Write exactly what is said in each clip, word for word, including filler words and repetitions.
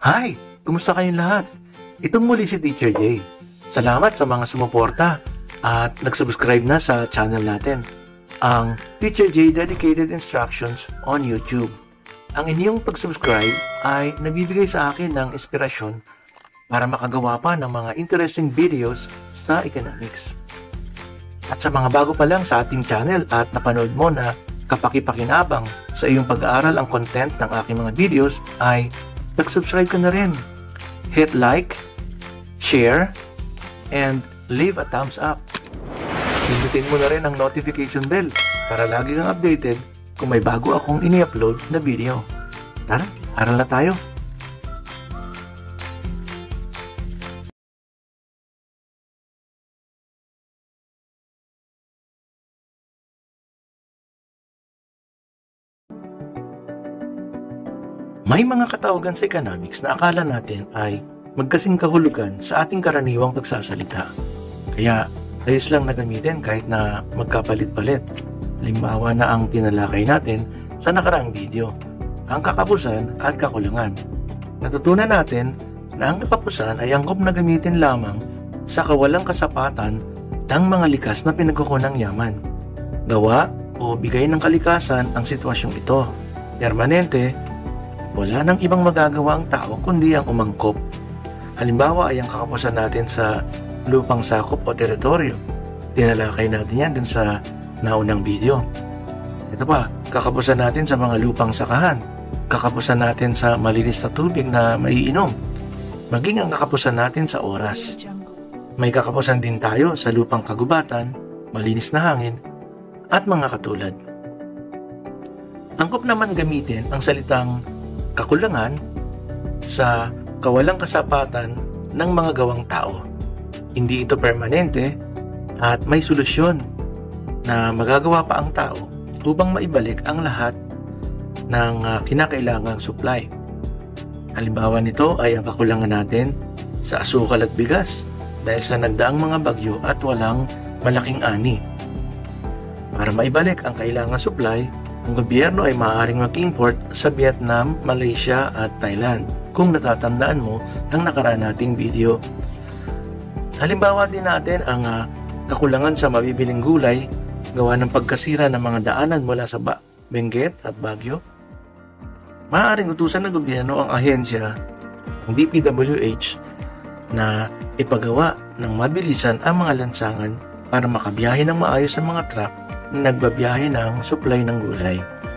Hi! Kumusta kayong lahat? Itong muli si Teacher Jay. Salamat sa mga sumuporta at nag-subscribe na sa channel natin, ang Teacher Jay Dedicated Instructions on YouTube. Ang inyong pag-subscribe ay nabibigay sa akin ng inspirasyon para makagawa pa ng mga interesting videos sa economics. At sa mga bago pa lang sa ating channel at napanood mo na kapakipakinabang sa iyong pag-aaral ang content ng aking mga videos, ay mag-subscribe ka na rin. Hit like, share, and leave a thumbs up. Pindutin mo na rin ang notification bell para lagi kang updated kung may bago akong ini-upload na video. Tara, aral na tayo! May mga katawagan sa economics na akala natin ay magkasing kahulugan sa ating karaniwang pagsasalita. Kaya ayos lang na gamitin kahit na magkapalit-palit. Halimbawa na ang tinalakay natin sa nakaraang video, ang kakapusan at kakulangan. Natutunan natin na ang kakapusan ay angkop na gamitin lamang sa kawalang kasapatan ng mga likas na pinagkukunang yaman. Gawa o bigay ng kalikasan ang sitwasyong ito. Permanente, wala nang ibang magagawa ang tao kundi ang umangkop. Halimbawa ay ang kakapusan natin sa lupang sakop o teritoryo. Tinalakay natin yan dun sa naunang video. Ito pa, kakapusan natin sa mga lupang sakahan. Kakapusan natin sa malinis na tubig na maiinom. Maging ang kakapusan natin sa oras. May kakapusan din tayo sa lupang kagubatan, malinis na hangin, at mga katulad. Angkop naman gamitin ang salitang kakulangan sa kawalang kasapatan ng mga gawang tao. Hindi ito permanente at may solusyon na magagawa pa ang tao upang maibalik ang lahat ng uh, kinakailangang supply. Halimbawa nito ay ang kakulangan natin sa asukal at bigas dahil sa nagdaang mga bagyo at walang malaking ani. Para maibalik ang kailangang supply, ang gobyerno ay maaaring mag-import sa Vietnam, Malaysia at Thailand, kung natatandaan mo ang nakaraan nating video. Halimbawa din natin ang uh, kakulangan sa mabibiling gulay gawa ng pagkasira ng mga daanan mula sa ba- Benguet at Baguio. Maaaring utusan ng gobyerno ang ahensya, ang D P W H, na ipagawa ng mabilisan ang mga lansangan para makabiyahe ng maayos ang mga truck na nagbabiyahe ng supply ng gulay.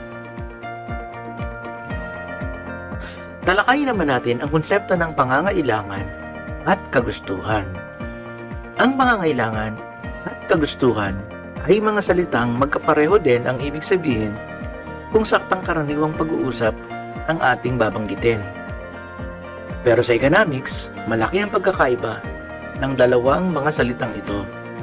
Talakayin naman natin ang konsepto ng pangangailangan at kagustuhan. Ang pangangailangan at kagustuhan ay mga salitang magkapareho din ang ibig sabihin kung saktang karaniwang pag-uusap ang ating babanggitin. Pero sa economics, malaki ang pagkakaiba ng dalawang mga salitang ito.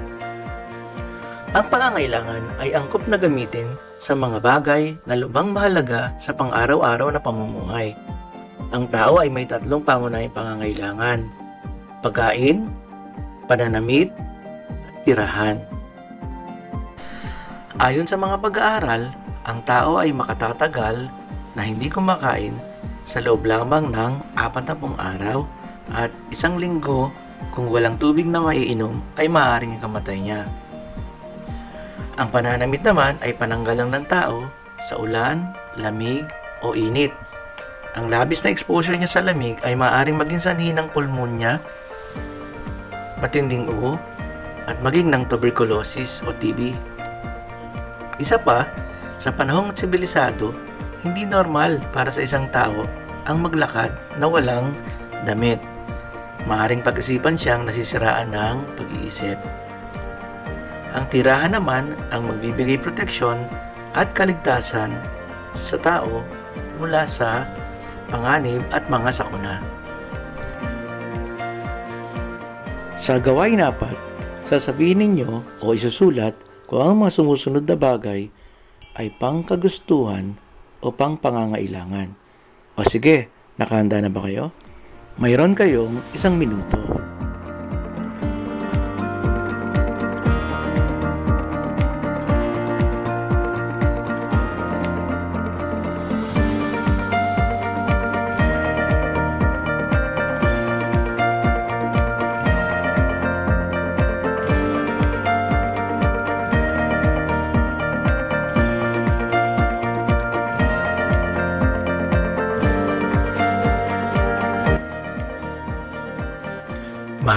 Ang pangangailangan ay angkop na gamitin sa mga bagay na lubhang mahalaga sa pang-araw-araw na pamumuhay. Ang tao ay may tatlong pangunahing pangangailangan: pagkain, pananamit, at tirahan. Ayon sa mga pag-aaral, ang tao ay makatatagal na hindi kumakain sa loob lamang ng apat na pung araw at isang linggo kung walang tubig na maiinom ay maaaring ikamatay niya. Ang pananamit naman ay pananggalang ng tao sa ulan, lamig o init. Ang labis na exposure niya sa lamig ay maaaring maging sanhi ng pulmonya, matinding uho, at maging ng tuberculosis o T B. Isa pa, sa panahong sibilisado, hindi normal para sa isang tao ang maglakad na walang damit. Maaaring pag-isipan siyang nasisiraan ng pag-iisip. Ang tirahan naman ang magbibigay proteksyon at kaligtasan sa tao mula sa panganib at mga sakuna. Sa gawain apat, sasabihin ninyo o isusulat kung ang mga sumusunod na bagay ay pangkagustuhan o pangpangangailangan. O sige, nakahanda na ba kayo? Mayroon kayong isang minuto.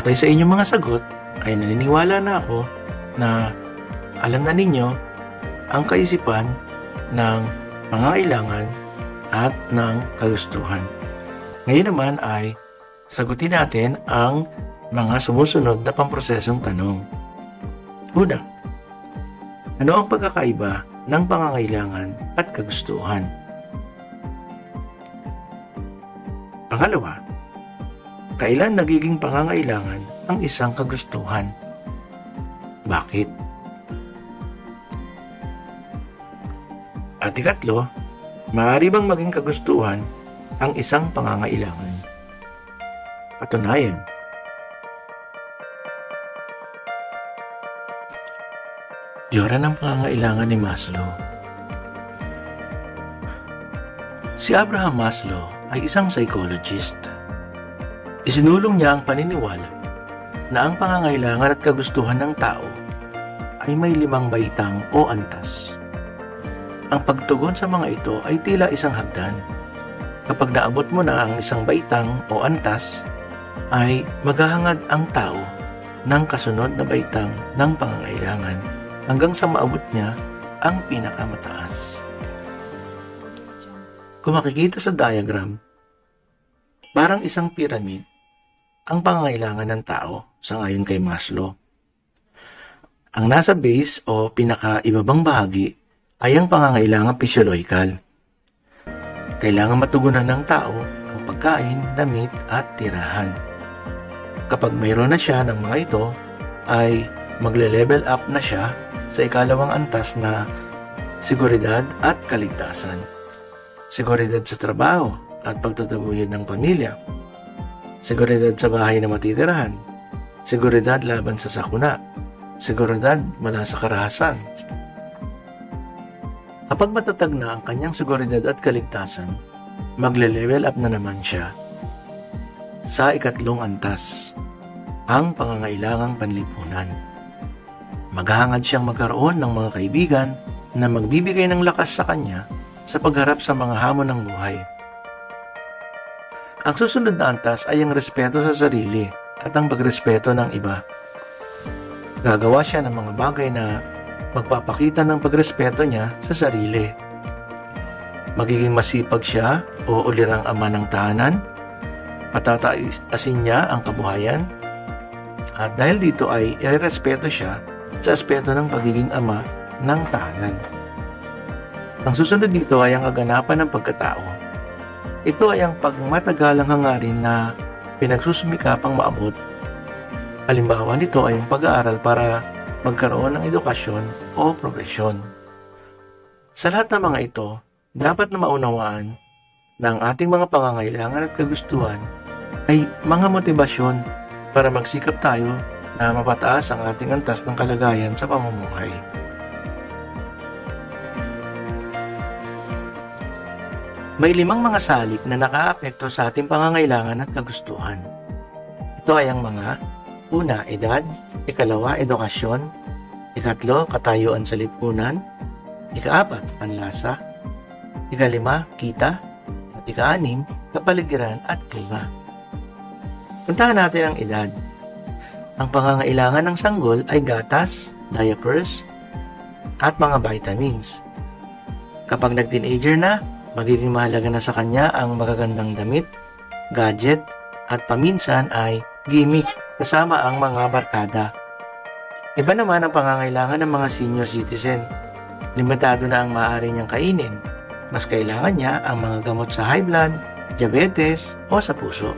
Batay sa inyong mga sagot, ay naniniwala na ako na alam na ninyo ang kaisipan ng pangangailangan at ng kagustuhan. Ngayon naman ay sagutin natin ang mga sumusunod na pamprosesong tanong. Una, ano ang pagkakaiba ng pangangailangan at kagustuhan? Pangalawa, kailan nagiging pangangailangan ang isang kagustuhan? Bakit? At ikatlo, maaari bang maging kagustuhan ang isang pangangailangan? Patunayan. Teorya ng pangangailangan ni Maslow. Si Abraham Maslow ay isang psychologist. Isinulong niya ang paniniwala na ang pangangailangan at kagustuhan ng tao ay may limang baitang o antas. Ang pagtugon sa mga ito ay tila isang hagdan. Kapag naabot mo na ang isang baitang o antas, ay maghahangad ang tao ng kasunod na baitang ng pangangailangan hanggang sa maabot niya ang pinakamataas. Kung makikita sa diagram, parang isang pyramid ang pangangailangan ng tao sa ngayon kay Maslow. Ang nasa base o pinakaibabang bahagi ay ang pangangailangan physiological. Kailangan matugunan ng tao ang pagkain, damit at tirahan. Kapag mayroon na siya ng mga ito, ay magle-level up na siya sa ikalawang antas na seguridad at kaligtasan. Seguridad sa trabaho at pagtataguyod ng pamilya. Seguridad sa bahay na matitirahan. Seguridad laban sa sakuna. Seguridad mula sa karahasan. Kapag matatag na ang kanyang seguridad at kaligtasan, magle-level up na naman siya sa ikatlong antas, ang pangangailangang panlipunan. Maghahangad siyang magkaroon ng mga kaibigan na magbibigay ng lakas sa kanya sa pagharap sa mga hamon ng buhay. Ang susunod na antas ay ang respeto sa sarili at ang pagrespeto ng iba. Gagawa siya ng mga bagay na magpapakita ng pagrespeto niya sa sarili. Magiging masipag siya o ulirang ama ng tahanan. Patataasin niya ang kabuhayan. At dahil dito ay irespeto siya sa aspeto ng pagiging ama ng tahanan. Ang susunod dito ay ang kaganapan ng pagkatao. Ito ay ang pagmatagalang hangarin na pinagsusumikapang maabot. Halimbawa nito ay ang pag-aaral para magkaroon ng edukasyon o progresyon. Sa lahat ng mga ito, dapat na maunawaan na ang ating mga pangangailangan at kagustuhan ay mga motibasyon para magsikap tayo na mapataas ang ating antas ng kalagayan sa pamumuhay. May limang mga salik na nakaapekto sa ating pangangailangan at kagustuhan. Ito ay ang mga: una, edad; ikalawa, edukasyon; ikatlo, katayuan sa lipunan; ikaapat, panlasa; ikalima, kita; at ikaanim, kapaligiran at klima. Puntahan natin ang edad. Ang pangangailangan ng sanggol ay gatas, diapers, at mga vitamins. Kapag nag-teenager na, magiging mahalaga na sa kanya ang magagandang damit, gadget, at paminsan ay gimmick kasama ang mga barkada. Iba naman ang pangangailangan ng mga senior citizen. Limitado na ang maaari niyang kainin. Mas kailangan niya ang mga gamot sa high blood, diabetes, o sa puso.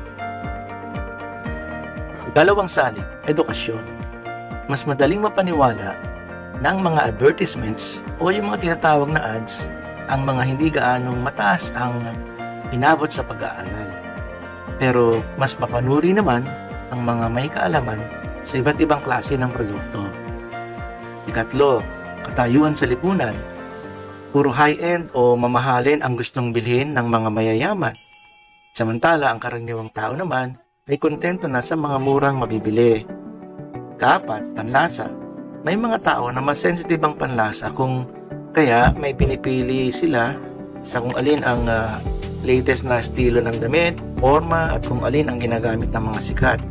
Ikalawang salik, edukasyon. Mas madaling mapaniwala na ang mga advertisements o yung mga tinatawag na ads ang mga hindi gaanong mataas ang inabot sa pag-aaral. Pero mas mapanuri naman ang mga may kaalaman sa iba't ibang klase ng produkto. Ikatlo, katayuan sa lipunan. Puro high-end o mamahalin ang gustong bilhin ng mga mayayaman. Samantala, ang karaniwang tao naman ay kontento na sa mga murang mabibili. Kaapat, panlasa. May mga tao na mas sensitive ang panlasa kung kaya may pinipili sila sa kung alin ang uh, latest na estilo ng damit, forma, at kung alin ang ginagamit ng mga sikat.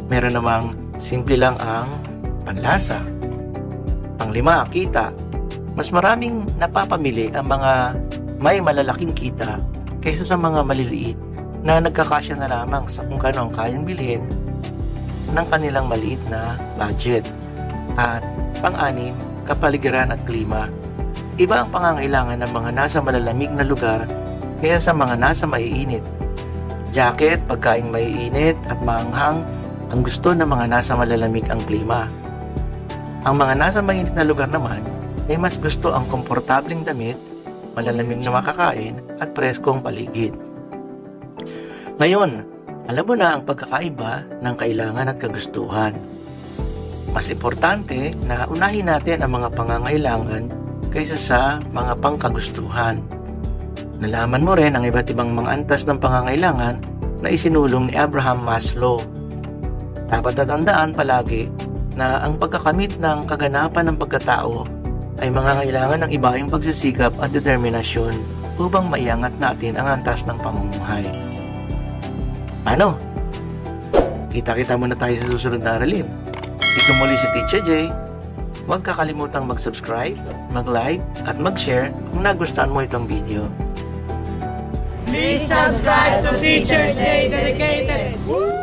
Meron namang simple lang ang panlasa. Panglima, kita. Mas maraming napapamili ang mga may malalaking kita kaysa sa mga maliliit na nagkakasya na lamang sa kung kano ang kayang bilhin ng kanilang maliit na budget. At pang-anim, kapaligiran at klima. Iba ang pangangailangan ng mga nasa malalamig na lugar kaysa sa mga nasa maiinit. Jacket, pagkaing maiinit at maanghang ang gusto ng mga nasa malalamig ang klima. Ang mga nasa mainit na lugar naman ay mas gusto ang komportableng damit, malalamig na makakain at preskong paligid. Ngayon, alam mo na ang pagkakaiba ng kailangan at kagustuhan. Mas importante na unahin natin ang mga pangangailangan kaysa sa mga pangkagustuhan. Nalaman mo rin ang iba't ibang mga antas ng pangangailangan na isinulong ni Abraham Maslow. Dapat tatandaan palagi na ang pagkakamit ng kaganapan ng pagkatao ay mangangailangan ng ibayang pagsisikap at determinasyon upang maiangat natin ang antas ng pamumuhay. Paano? Kita-kita muna tayo sa susunod na aralin. Ito muli si Teacher J. Huwag kakalimutang mag-subscribe, mag-like, at mag-share kung nagustuhan mo itong video. Please subscribe to Teacher J Dedicated!